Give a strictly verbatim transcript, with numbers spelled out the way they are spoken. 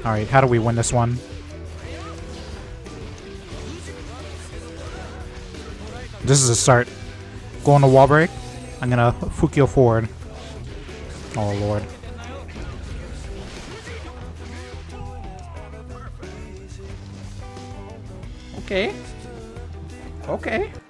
Alright, how do we win this one? This is a start. Go on the wall break. I'm gonna Fukio forward. Oh lord. Okay. Okay.